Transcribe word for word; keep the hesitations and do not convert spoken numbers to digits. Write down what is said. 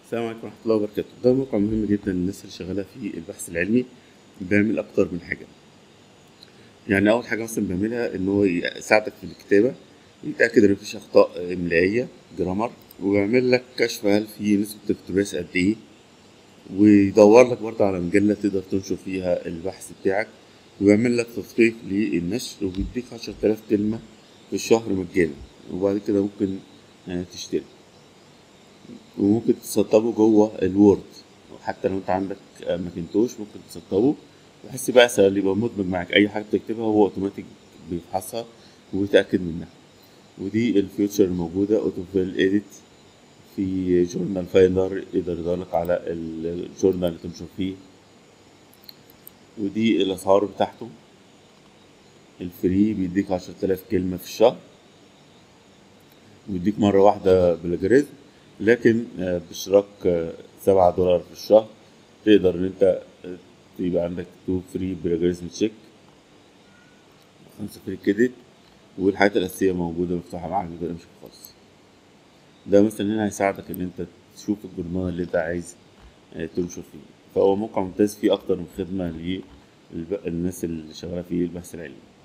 السلام عليكم ورحمة الله وبركاته. ده موقع مهم جدا للناس اللي شغالة في البحث العلمي، بيعمل أكتر من حاجة. يعني أول حاجة مثلا بيعملها إن هو يساعدك في الكتابة، يتأكد إن مفيش أخطاء إملائية جرامر، ويعمل لك كشف هل في نسبة اقتباس قد إيه، ويدور لك برضه على مجلة تقدر تنشر فيها البحث بتاعك، ويعمل لك تدقيق للنشر، وبيديك عشرة آلاف كلمة في الشهر مجانا. وبعد كده ممكن آه، تشتري، وممكن تسطبه جوه الوورد. حتى لو انت عندك ماكنتوش ممكن تسطبه بحيث يبقى سهل، يبقى مدمج معاك اي حاجه بتكتبها هو اوتوماتيك بيفحصها ويتاكد منها. ودي الفيوتشر الموجوده اوتو فيل ايديت في جورنال فايندر، يقدر يدورلك على الجورنال اللي تنشر فيه. ودي الاسعار بتاعته. الفري بيديك عشرة آلاف كلمه في الشهر، ويديك مرة واحدة بلاجريزم، لكن آه، باشتراك آه، سبعة دولار في الشهر تقدر إن أنت آه، يبقى عندك تو فري بلاجريزم تشيك، خمسة فري كريدت، والحاجات الأساسية موجودة مفتوحة معاك من غير مشكلة خالص. ده مثلا هنا هيساعدك إن أنت تشوف الجورنال اللي أنت عايز آه، تنشر فيه. فهو موقع ممتاز فيه أكتر من خدمة للناس اللي شغالة في البحث العلمي.